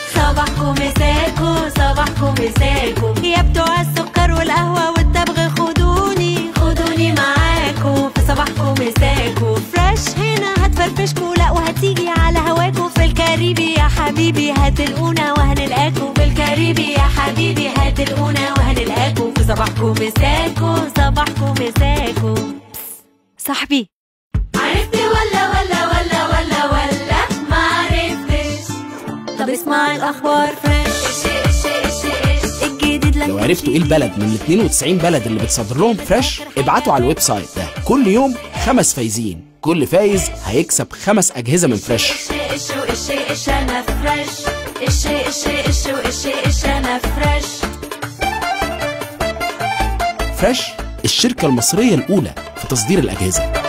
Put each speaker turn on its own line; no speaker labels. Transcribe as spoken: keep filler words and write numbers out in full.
صباحكم مساكو صباحكم مساكو، يا بتوع السكر والقهوة والتبغ خدوني خدوني معاكو في صباحكم مساكو. فريش هنا هتفرفشكو لا وهتيجي على هواكو، في الكاريبي يا حبيبي هتلقونا وهنلقاكو، في الكاريبي يا حبيبي هتلقونا وهنلقاكو في صباحكم مساكو صباحكم مساكو. صاحبي عرفتي ولا ولا ولا ولا ولا ما عرفتش؟ طب اسمع الاخبار فريش الجديد.
لو عرفتوا ايه البلد من ال اتنين وتسعين بلد اللي بتصدر لهم فريش ابعتوا على الويب سايت ده. كل يوم خمس فايزين، كل فايز هيكسب خمس اجهزه من فريش.
انا فريش الشي الشي الشي الشي الشي انا فريش.
فريش الشركه المصريه الاولى في تصدير الاجهزه.